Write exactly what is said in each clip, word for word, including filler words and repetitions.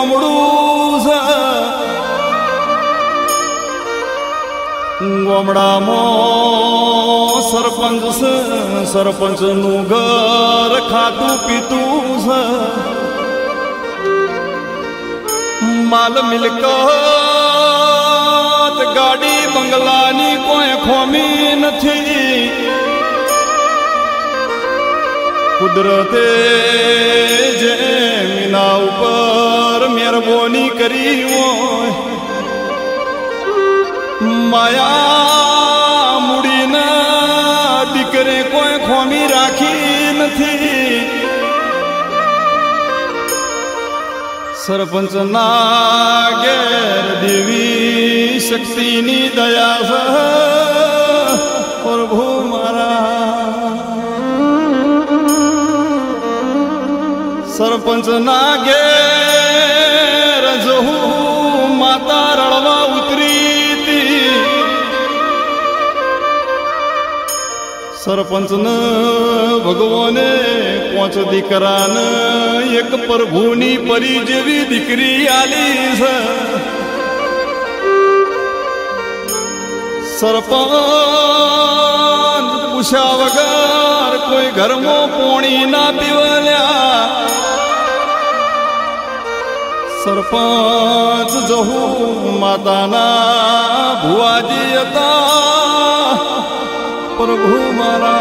गोमड़ू से गोमड़ा मो सरपंच से सरपंच नु घर खातू पीतू से माल मिलकत गाड़ी बंगलानी कोई खोमी नथी कुदरते जे मीना ऊपर मेहरबानी करी वो माया मुड़ी न दीकरे कोई खोमी राखी नथी सरपंच ना घेर देवी शक्ति नी दया से प्रभु मारा सरपंच ना घेर जहू माता रड़वा उतरी थी सरपंच न भगवाने पांच दीकरा न एक प्रभुनी परी जेवी दीकरी आली से सरपंच पूछा वगर कोई घर में पोणी ना पीवल्या सरपंच जहू माताना भुआजी अता प्रभु मारा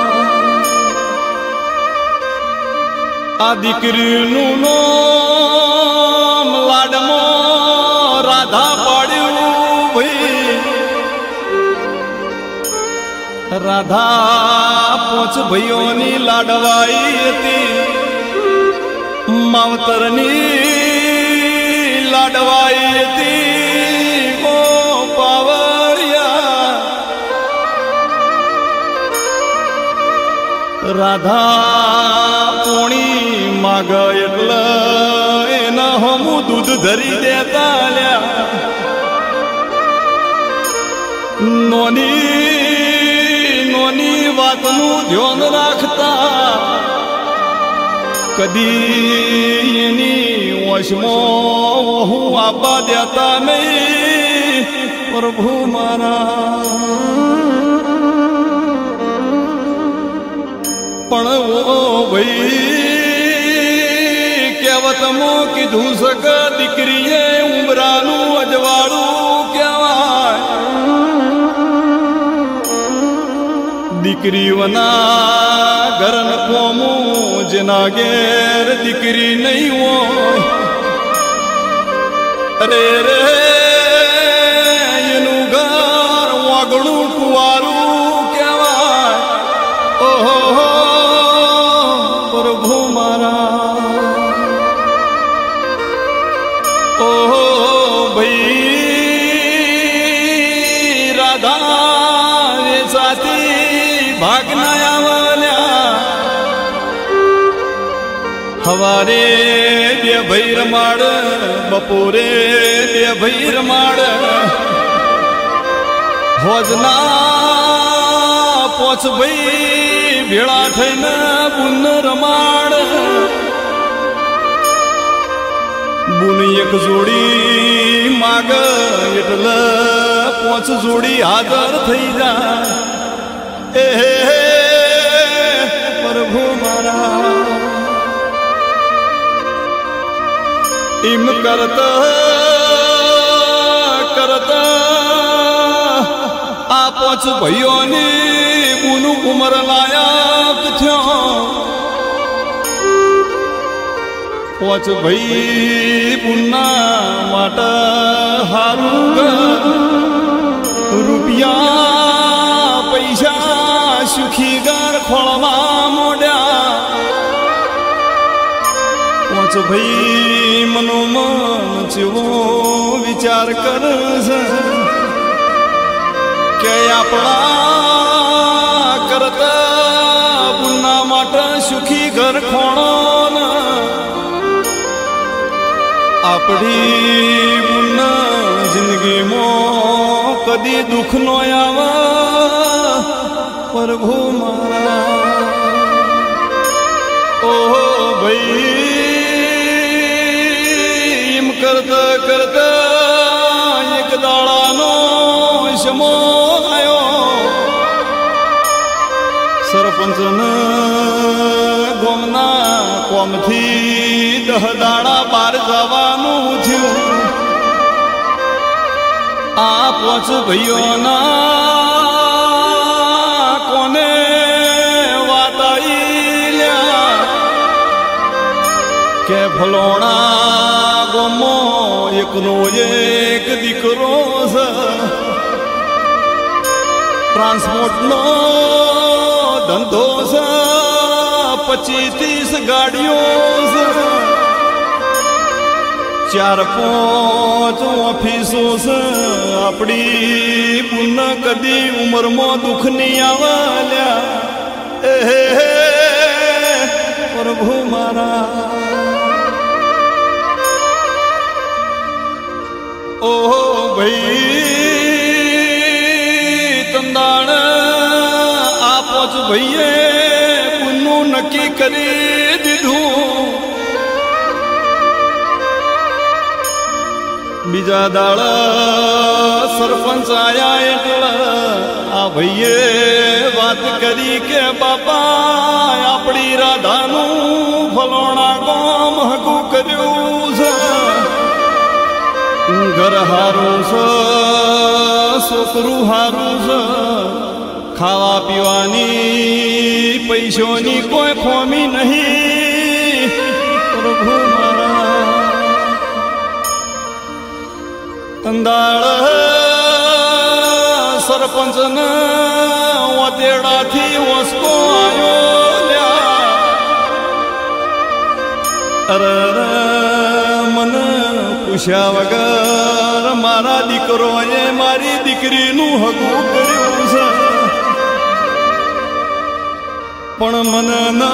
आ दीकरीनु नाम लाडमो राधा पाड्यू भाई राधा पोच भैयोनी लाडवाई थी मावतरनी लाडवाई थी ओ पावरिया राधा पोणी माग एटले एना हमू दूध धरी देता ल्या नोनी नोनी वातनु ध्यान राखता कदी एनी वशमो वहू आपा देता नहीं प्रभु मारा पण वो भाई कहवत मो कीधु सक दीकरीए उमरानू अजवाड़ू कहवाय दीकरी वना घरन कोमू जना घेर दीकरी नहीं हो अरे रे एनु घर वागड़ू कुवारू कहवाय ओहो हो प्रभु मारा ओहो भाई राधा रे साथी भागना आवल्या हवारे दे भैर माड़ बपोरे दे भैर माड़ भोजना पोच भाई भेड़ा थईने बुन रमाड़ बुन एक जोड़ी माग एटले पोच जोड़ी हाजर थई जा ए प्रभु मारा इम करता करता आ पोच भैयोनी बुनु उमर लायक थो पोच भई बुना माट हारू रुपया पैसा सुखी घर खोलवा मोड्या पोच भई मनोमन चेवो विचार कर के अपना करता बुना माट सुखी घर खोण अपनी बुना जिंदगी मो कदी दुख नो आवा प्रभु मारा ओ भाई करता करता एक दाड़ानो शमो आयो सरपंच ने गोमना कोम थी दह दाड़ा बार जवानू थ्यू आ पोच भैयो ना कोने वाताई ल्या के फलोणा गोमो एक नो एक दीकरो स ट्रांसपोर्ट नो धंधो स पच्चीस तीस गाड़ियों स चार पांच ऑफिसों से अपनी पुनः कदी उम्र में दुख नहीं आवल्या प्रभु मारा ओ भाई तंदाण आपच भैये पुन्नु नक्की करी दीधू बीजा दाड़ा सरपंच आया एटल आ भैये बात करी के बापा अपनी राधानू फलोणा गाम हकू कर्यू घर हारू स सोकरू हारू स खावा पीवानी पैसोनी कोई खोमी नहीं प्रभु मारा तंदाळ सरपंच न वतेड़ा थी वसको आयो ल्या अरे मन पूछा वगर मारा दीकरो ये मारी दीकरी नु हकू कर्यु स पण मन न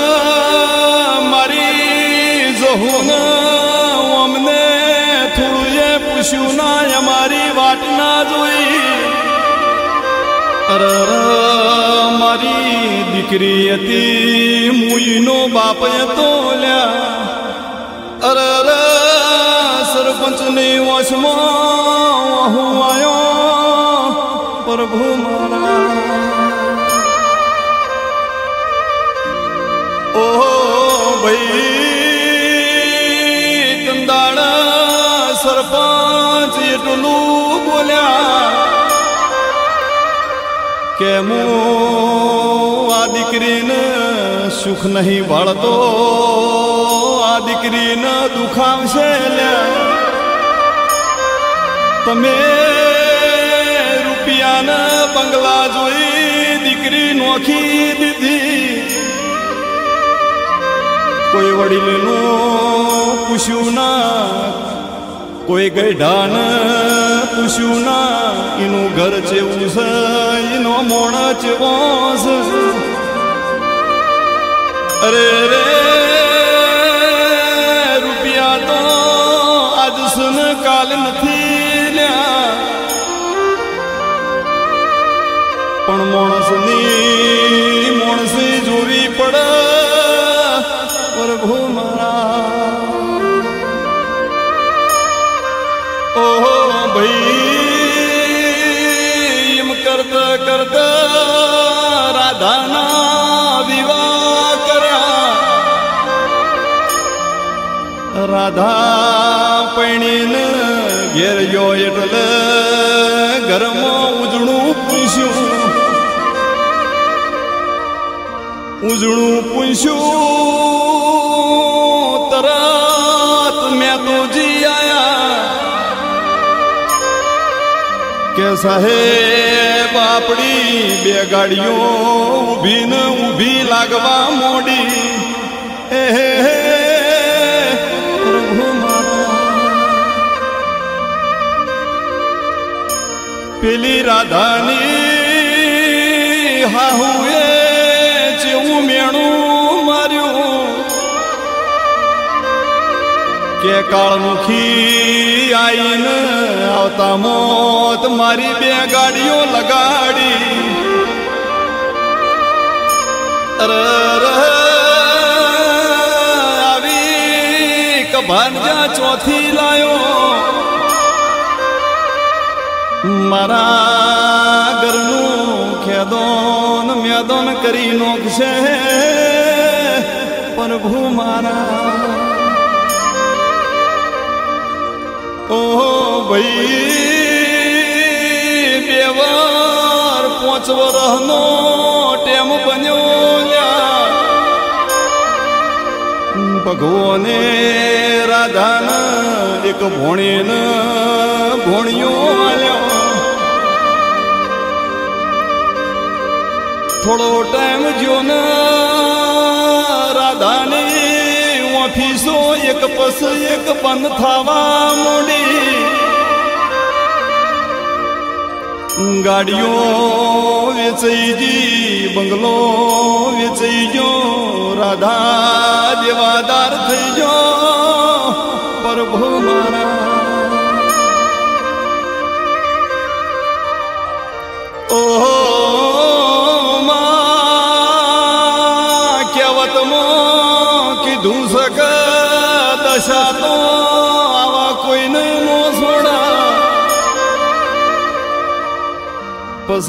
मारी जहू न अमने पूछ्यू ना हमारी वाट ना जोई अरे मारी दीकरी अती मुईनो बाप तो ल्या अरे सरपंच ने वशमा वहू आयो प्रभु मारा ओ भाई तंदाड़ा सरपंच एटलू बोल्या के मु आ दीकरीन सुख नहीं भाड़तो आ दीकरीन दुखावशे ल्या तमे रुपया न बंगला जोई दीकरी नोखी दीधी कोई वडील नो पूछ्यू ना कोई गैढान पूछ्यू ना इनु घर चेवू स इनो मोण चेवो स अरे रे रुपया तो आज सुन काल नथी ल्या पण मोणसनी मोणसी जोरी पड़ प्रभु मारा ओ भाई इम करता करता राधा ना विवाह करया राधा पैणीन घेर यो एटल घर में उजड़ू पूछ्यू उजड़ू पूछ्यू तरत मैं तो जी आया के साहेब आपड़ी बे गाड़ियों उभी न उभी लागवा मोड़ी ए हे हे प्रभु मारा पेली राधानी हाहुए चेऊ मेणू मार्यू के कालमुखी आईन आवता मौत मारी बे गाड़ियों लगाड़ी अरे आवी भांजा चौथी लायो मारा घरनु खेदोन म्यादोन करी नोखशे प्रभु मारा ओ भाई बेवर पोच वरहनो टेम बन्यो भगवाने राधान एक भोणीन भोणियो आल्या थोड़ो टाइम जो न राधाने ऑफिसो एक पस एक बन थावा मोड़ी गाड़ियों वेचईजी बंगलो वेचईजो राधा देवादार थईजो प्रभु मारा ओ मां केवत मो की दूसक दशा तो आवा कोई न नो सोड़ा पस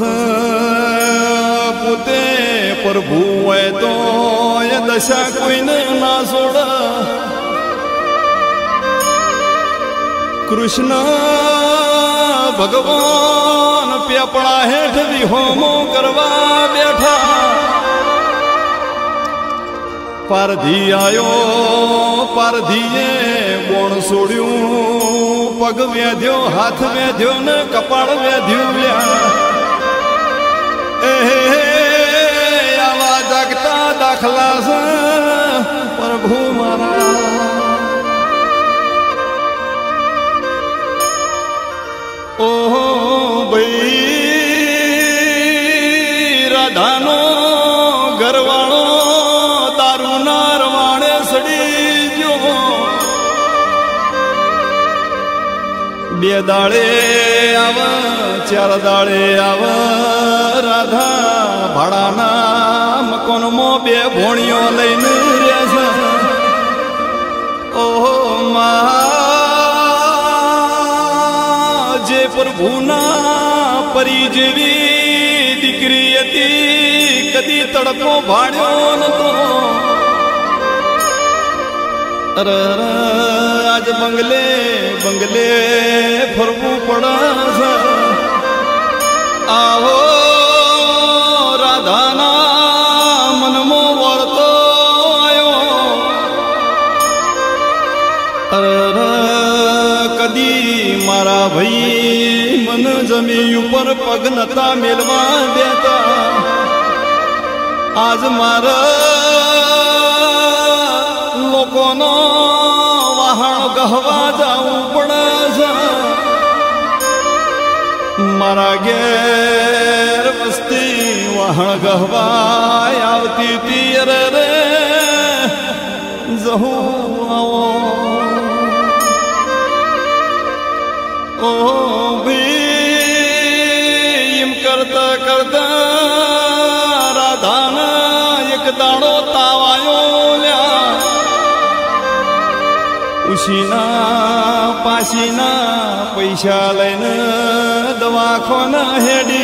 पुते प्रभु है तो ये दशा कोई न ना सोड़ा कृष्ण भगवान प्यापड़ा हेठ भी होमो करवा बैठा पारधी आयो पारधीए बोण सोड़ू पग वेध्यो हाथ वेध्यो न कपाड़ वेध्यो ल्या आवा जागता दाखला से प्रभु मारा ओ भाई राधानो घरवाळो दारू नार वाणे सड़ी जो बे दाड़े आव चार दाड़े आव राधा भाड़ाना मकोन मो बे भोणियो लईने रेस ओ मा जे प्रभुना परी जेवी दीकरी हती कदी तड़को भाड्यो नतो अरे आज बंगले बंगले फरबू पड़ा आओ राधाना मनमो वर्तो आयो अरे कदी मारा भाई मन जमी ऊपर पग नता मिलवा देता आज मारा लोकोनो वहां गहवा जाऊ पड़ा मारा गेर बस्ती वहां गहवा आवती तीर रे जहू आओ ओ भी इम करता करता राधाना एक दाड़ो तावायो ल्या उशीना पाशीना पैसा लईने दवाखाना हेडी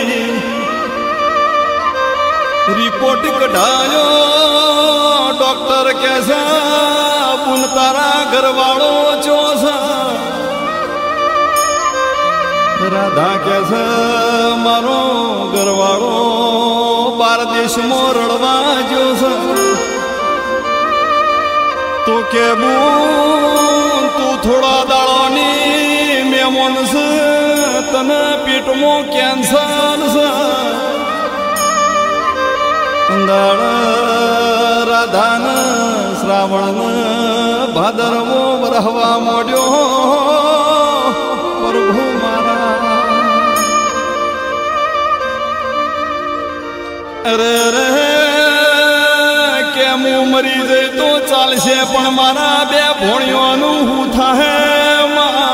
रिपोर्ट कढायो डॉक्टर कैसा पुन तारा घरवाळो चोसा राधा कैसा मारो घरवाळो बार देश मो रड़वा जोसा तो के बून तू थोड़ा दाड़ोनी मेमोन से तन पीठ मो कैंसर से दाड़ राधान श्रावण भादर मो बरहवा मोड्यो प्रभु मारा अरे रे के मुँह मरी जाए तो चाल से पण मारा बे भोणियों नु हूँ था है माँ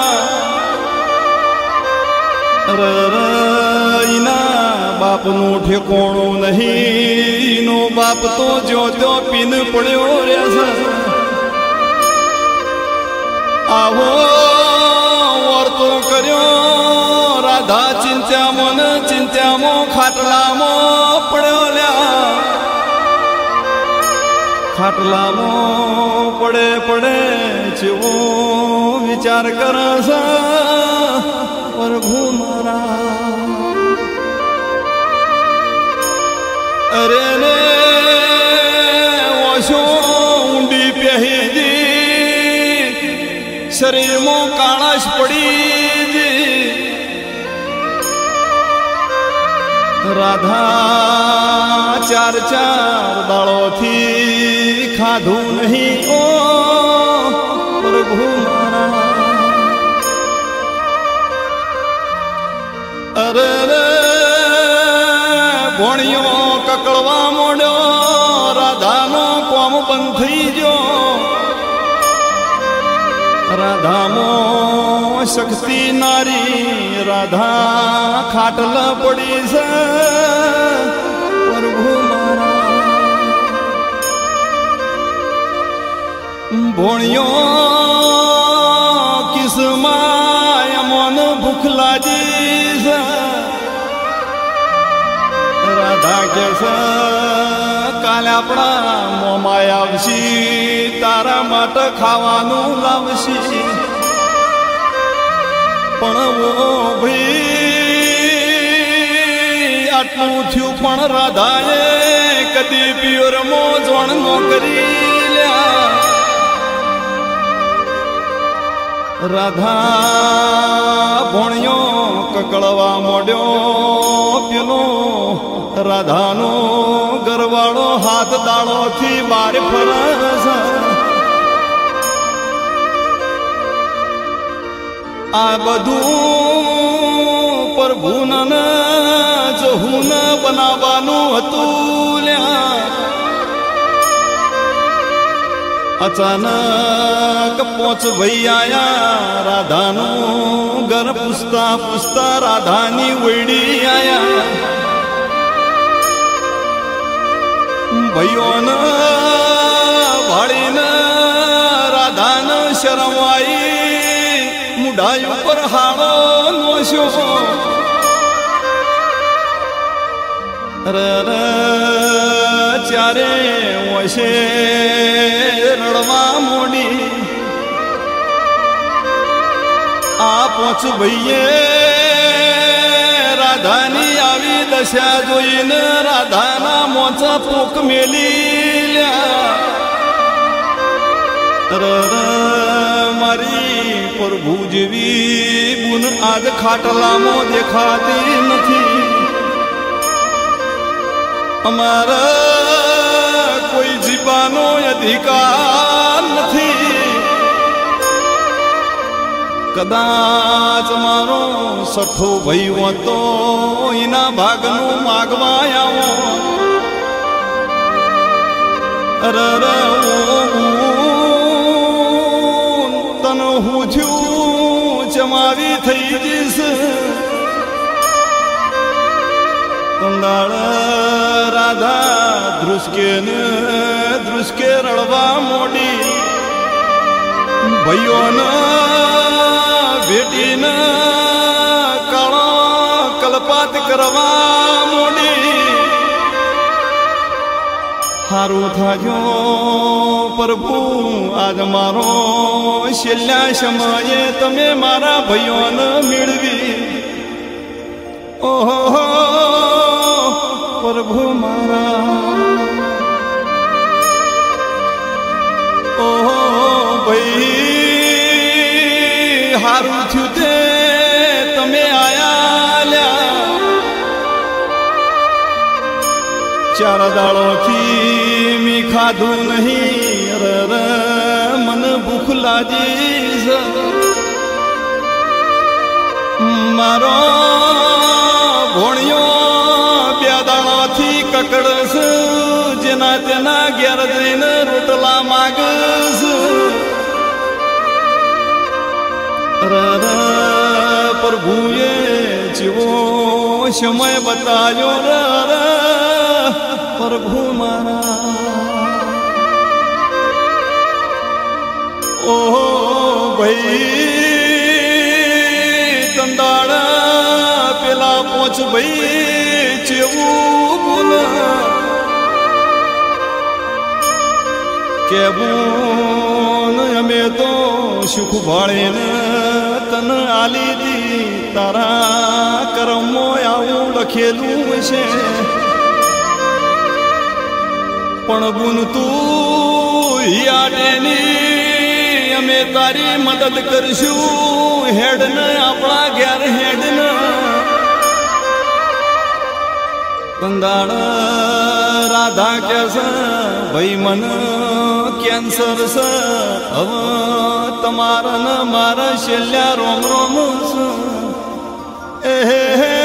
अरे रे इना बाप नु ठेकोणो नहीं इनो बाप तो जो त्यो पिन पड़्यो रे राधा चिंत्यामो न चिंत्यामो खाटलामो पड्योल्या खाटलामो पडे पडे चेवो विचार करस प्रभु मारा अरे रे वशो ऊंडी प्याही शरीर मो काळाश पड़ी राधा चार चार दाड़ो थी खाधू नहीं ओ प्रभु मारा अरे रे भोणियो ककड़वा मोड़ो राधा नो कोम बंद थी जो राधा मो शक्ति नारी राधा खाटल पड़ी से प्रभु मारा भोणियो किस माय मन भूखला जी से राधा कैसा काले अपना मोमाय आवशी तारा माट खावानू लावशी पण वो भाई आटलू थयु पण राधाए कदी प्योर मोजवण नो करी ल्या राधा भोणियो ककड़वा मोड्यो पेलो राधानो गरवाड़ो हाथ दाड़ो थी बार फरस आ बधू प्रभु न जहू न बनावानू हतूल्या अचानक पहुंच भई आया राधानो घर पुसता पुसता राधानी वैडी आया भैयो न भाड़ी न राधा न शरम आई मुढ़ाई पर हाड़ो नोशो र चारे वशे रड़वा मोड़ी आ पहुंच भैये राधानी आवी दशा जोईन राधाना मोचा पोक मेली र मारी प्रभु जेवी बुन आज खाटलामो देखाती नहीं हमारा कोई जीवानो अधिकार नहीं कदाच मारो सठो भई तो इना भागनु मागवा आवो अर तन हूँ थू जमावी थई जिस तंदाड़ राधा ध्रुसके न ध्रुसके रड़वा मोड़ी भैयो न बेटी न काला कलपात करवा मोड़ी हारू था जो प्रभु आज मारो शल्या शमाये तमे मारा भैयो न मिलवी ओहो प्रभु मारा ओहो भाई हारू थयु ते तमे आया ल्या चार दाड़ो थी मी खाधू नहीं र र मन भूख लागी मारो भोणियो ककड़स जना जना ग्यार दिन रोटला मागस र प्रभु ये जीवो समय बतायो र प्रभु मारा ओ भाई तंदाड़ा પોચ ભાઈ ચેવું બોલ કે બોન અમે તો સુખ ભાળીને તન આલી દી તારા કર્મો આવું લખેલું છે પણ બુન તું યાડેની અમે તારી મદદ કરશું હેડ ને આપણા ઘેર હેડ ને કંદાળ રાધા કે છે ભાઈ મન કેન્સર છે હવે તમારા ને મારા શેલ્યા રોમ રોમ છે એ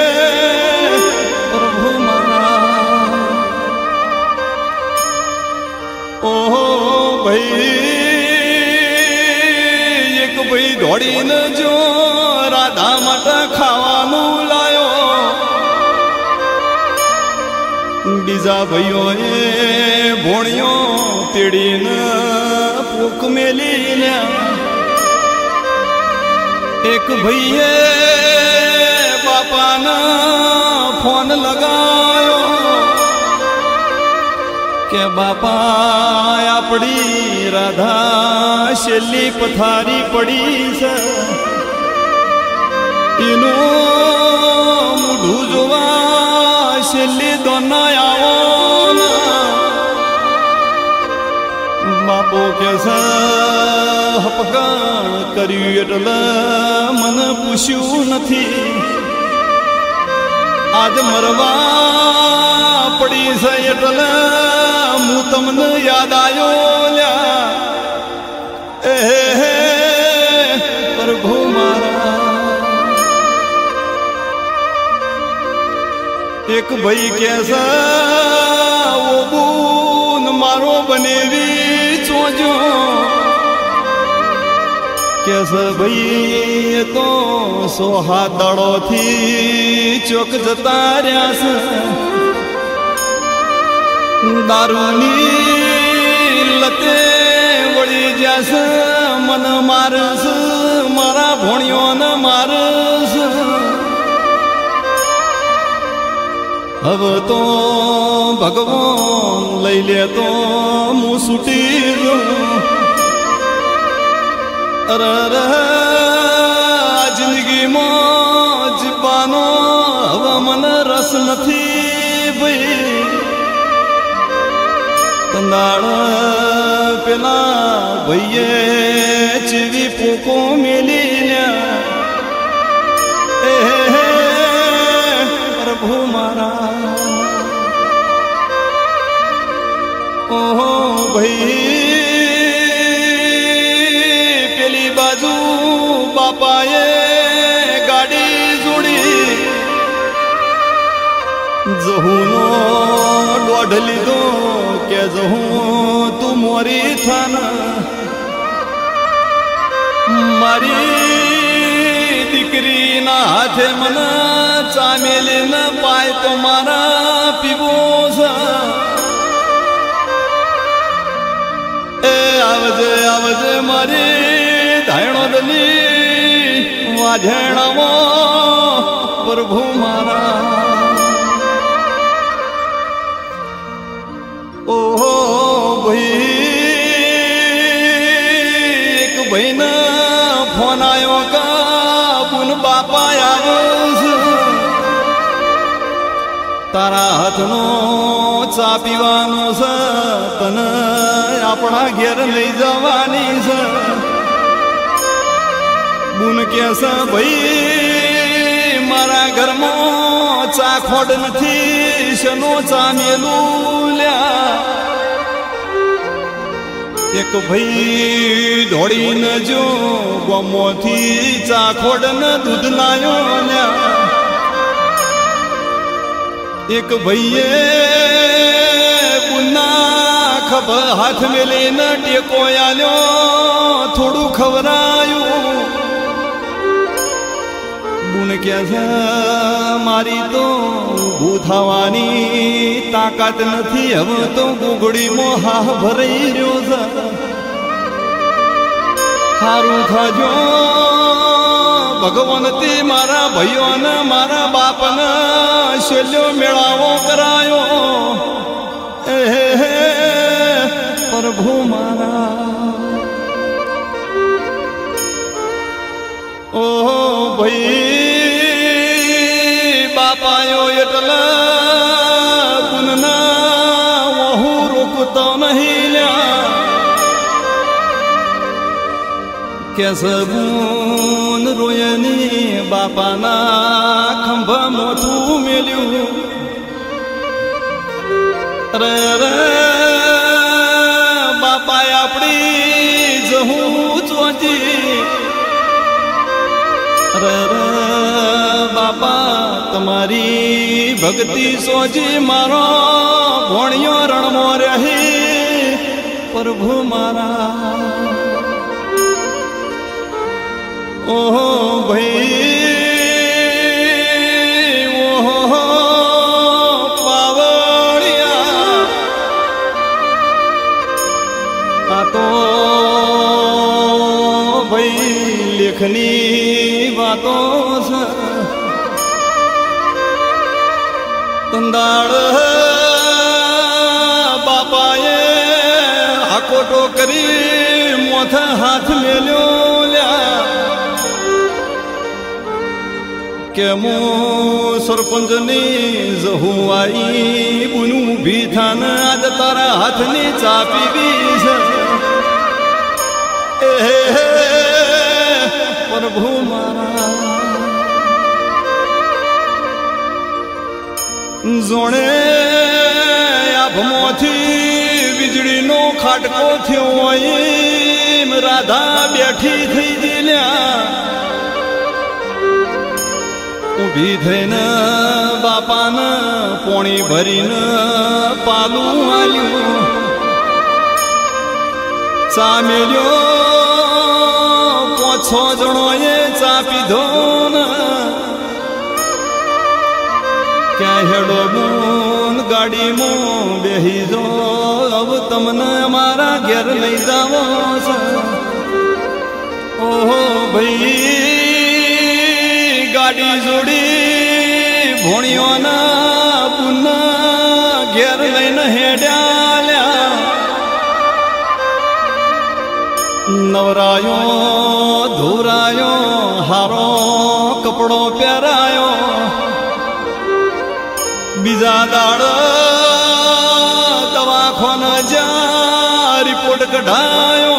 પ્રભુ મારા ઓહો ભાઈ એક ભાઈ દોડીને જો રાધા માટે ખાવાનું લાયો બીજા ભાઈઓએ ભોણિયો તેડીને ભૂખ મેલી ને એક ભાઈએ બાપાને ફોન લગાયો કે બાપા આપણી રાધા છેલ્લી પથારી પડી છે એનું મોઢું જોવા છેલ્લી દોના આવો બાપો કે છે હપકાણ કર્યું એટલે મને પૂછ્યું નથી આજ મરવા પડી છે એટલે હું તમને યાદ આવ્યો લ્યા એ પ્રભુ મારા એક ભાઈ કે છે ઓ બૂન મારો બનેવી ચોજો કે છે ભાઈ તો સો હાથ દાડોથી ચોક જતા રહ્યા છે દારૂની લતે વળી જશે મન મારસ મારા ભોણિયોને મારસ હવે તો ભગવાન લઈ લે તો હું છૂટી જઉં અરે જિંદગીમાં જીવવાનો હવે મને રસ નથી ભાઈ કંદાળ પેલા ભાઈએ ચીવી પોકો મેલી એ પ્રભુ મારા ઓહો ભાઈ પેલી બાજુ બાપાએ ગાડી જોડી જહુનો દોઢ લીધો કે જહું તું મોરી થાન મારી દીકરીના હાથે મને ચામેલી ન પાય તો મારા પીવો છે એ આવજે આવજે મારી ધાયણો દલી વાઝેણાવો પ્રભુ મારા ઓહો ભાઈ એક ભાઈને ફોન આવ્યો કા પુન બાપા આવ્યો તારા હાથનો ચા પીવાનો છે તને આપણા ઘેર લઈ જવાની છે બુન કે છે ભાઈ મારા ઘરમાં ચા ખોડ નથી શનો ચા મેલું લ્યા એક ભાઈ દોડીને જો ગમોથી ચા ખોડ ને દૂધ લાયો લ્યા એક ભાઈએ પુના ખબર હાથ મેલીને ટેકો આલ્યો થોડું ખવરાયું બુન કે છે મારી તો ઊભું થવાની તાકાત નથી હવે તો ગુગડીમાં હા ભરાઈ રહ્યો છે સારું થજો भगवंती मारा भाइयों ने मारा बाप ने शल्यो मेळावो करायो ए प्रभु मारा ओ भाई बापायो एटला गुणना वहू रोकतो नहीं ल्या केसबून रोयनी बापाना खंभ मोठू मेल्यू रे रे बापा आपड़ी जहू चोजी रे रे बापा तुम्हारी भक्ति सोजी मारो भोणियो रणमो रही प्रभु मारा ओह भाई ओह पावड़िया आ तो भाई लेखनी बातों से तंदाड़ बापाए हाकोटो करी मोथ हाथ में लो लिया के मो सरपंच ने जहू आई बुनू भी थान आज तारा हाथ ने चापी बीस ए प्रभु मारा जोणे आभमोथी वीजળી નો ખાટકો થયો એમ રાધા બેઠી થઈ દિલ્યા ઊભી થઈને બાપાને પોણી ભરીને પાલું આલ્યું ચા મેલ્યો પાંચ છ જણોએ ચા પીધો ને क्या हेडो मून गाड़ी मो बेही जो अब तमने हमारा घर नहीं जावो ओहो भाई गाड़ी जोड़ी भोणियों ना पुन्ना घर नहीं हेड्या नवरायो धोरायो हारो कपड़ो प्यारायो बीजा दाड़ दवाखाना जा रिपोर्ट कढ़ायो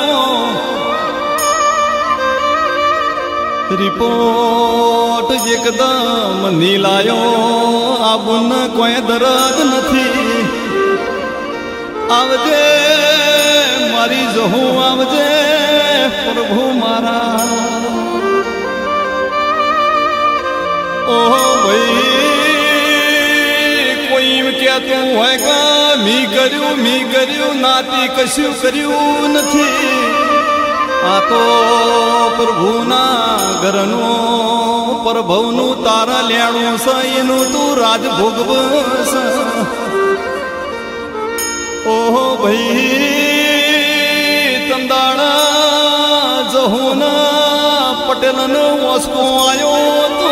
रिपोर्ट एकदम नीलायो अब न कोई दर्द नहीं आवजे मारी जहू आवजे प्रभु मारा ओ भाई क्या तू है का मी करू मी करू नाती कशु करू नथी आ तो प्रभु ना घरनो प्रभुनु तारा लेणु सईनु तू राज भोगवस ओह भाई तंदाड़ा जहुना पटेलन वस्को आयो तो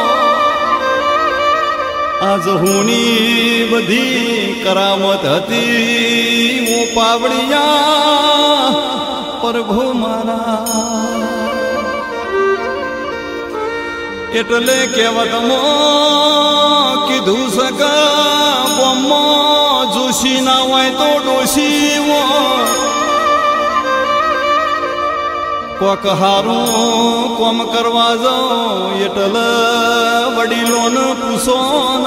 आज हुनी बधी करामत हती वो पावड़िया प्रभु मारा एटले केवत मो कीधु सका बम्मो जोशी ना होय तो डोशी वो कोक हारू कोम करवा जाओ एटल वडीलोन पुसोन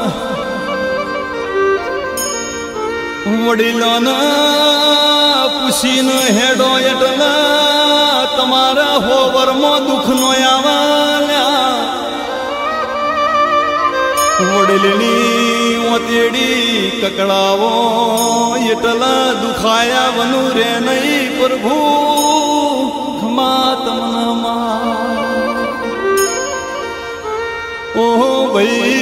वडीलोन पुसीन हेडो एटल तमारा होवर मो दुख नो आवाल्या वडीलनी ओतेडी ककड़ावो एटल दुखाया वनु रे नहीं प्रभु मातमनमा ओह भाई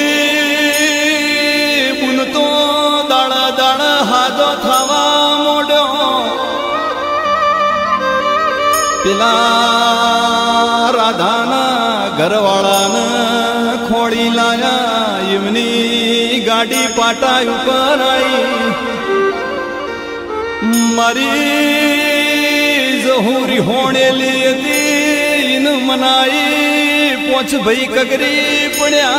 पुन तो दाड़ा दाड़ा हाथो थावा मोड़ो पिला राधाना घरवाला ने खोड़ी लाया इमनी गाड़ी पाटा ऊपर आई मारी जहूरी होने लिए दिन मनाई पोछ भई कगरी पड़या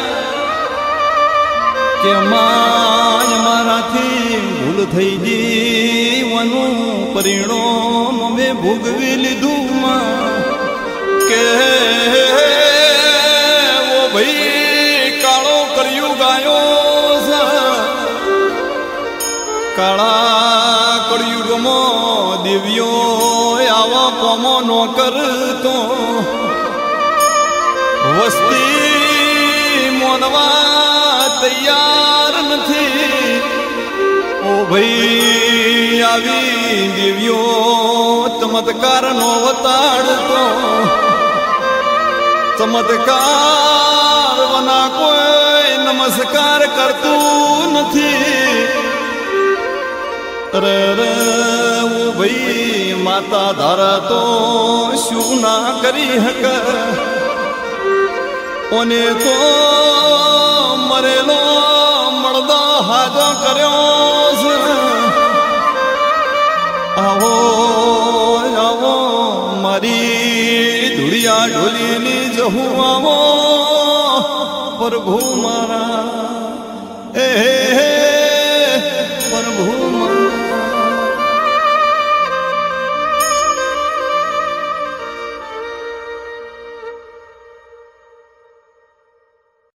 के माय मारा थी भूल थई जीवनु परिणाम में भोगवी लीधु के वो भई काळो कर्यु गायो काळा कर्युग मो दिव्यो आवा पोमो नो करतो वस्ती मोनवा तैयार नथी ओ भई आवी दिव्यो चमत्कार नो वताड़तो चमत्कार वना कोई नमस्कार करतू नथी रे रे ओ भई माता धारा तो शू ना करी हक ओने तो मरेलो मर्दा हाजो कर्यो आवो आवो मारी धुड़िया ढोली जहू आवो प्रभु मारा ए प्रभु मारा